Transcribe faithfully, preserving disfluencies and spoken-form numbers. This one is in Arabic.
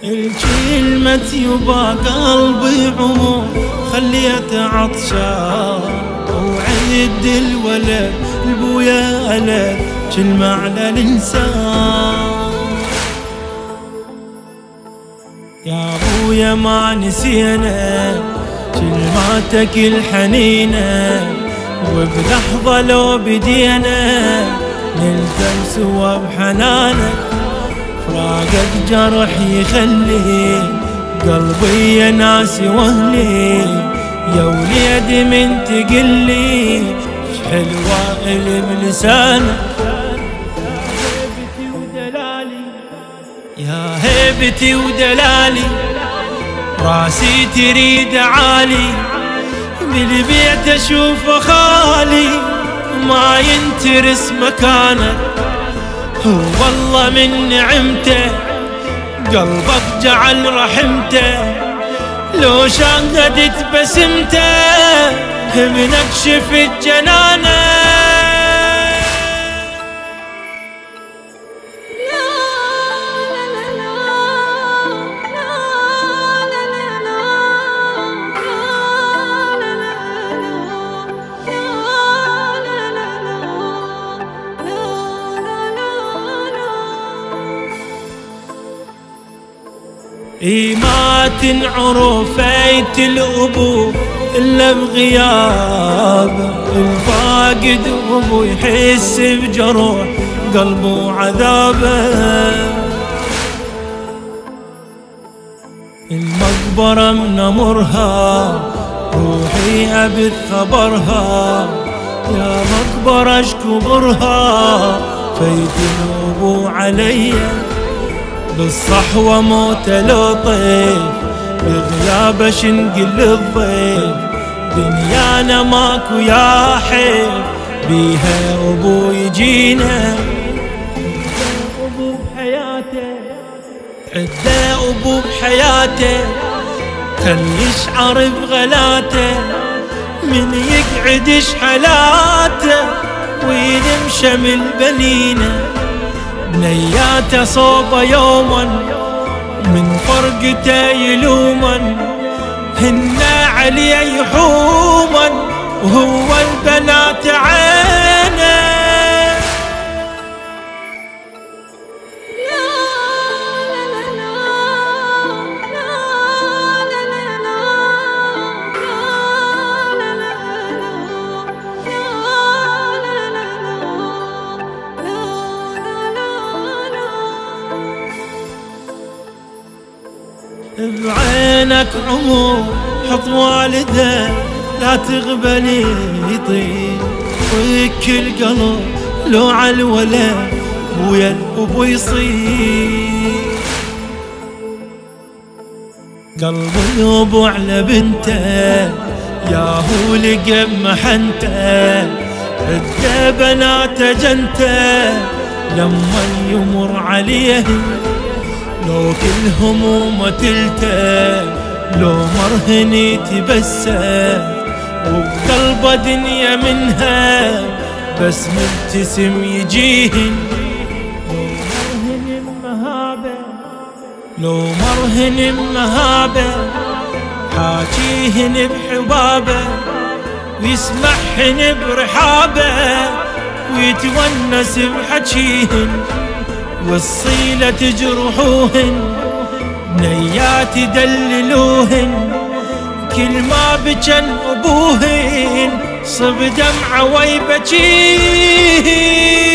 الكلمة يبا قلبي عمر خليته عطشان، وعد الولد البويا ألد كلمة على الإنسان. يا ابويا ما نسينا كلماتك الحنينة، وبلحظة لو بدينا نلتم سوا بحنانك. فراقك جرح يخلي قلبي ناسي واهلي، يا وليدي من تقلي شحلوة اللي بلسانك. يا هيبتي ودلالي راسي تريد عالي، بالبيت اشوف خالي ما ينترس مكانك. هو والله من نعمته قلبك جعل رحمته، لو شاهدت بسمته ابنك شفت جنانه. اي ما تنعرف ايت الابو الا بغيابه، الفاقد ابو يحس بجروح قلبه عذابه. المقبره منمرها روحي ابث خبرها، يا مقبره اشكو برها فايت الابو عليا. بالصحوة موت لطيف بغيابه شنقل الضيف، دنيانا ماكو يا حيف بيها ابو يجينا. ابو بحياته عده ابو بحياته خل يشعر بغلاته، من يقعد شحلاته وينمشى من بنينه. بنياته صوبه يوما من فرقته يلوما، هن عليه يحوما وهو البنات عينه. بعينك عمر حط والده لا تغبلي يطير، ويك القلب لو عالولد بويا الابو يصير. قلب الابو على بنته ياهو لقب محنته، عده بناته جنته لما يمر عليه. لو كل همومه تلتم لو مرهني تبسم، وبقلبه دنيا منها بس مبتسم يجيهن. لو مرهن مهابه لو مرهن مهابه حاجيهن بحبابه، ويسمحن برحابه ويتونس بحجيهن. والصيلة تجرحوهن بنيات يدللوهن، كل ما بجن ابوهن صب دمعه ويبكيهن.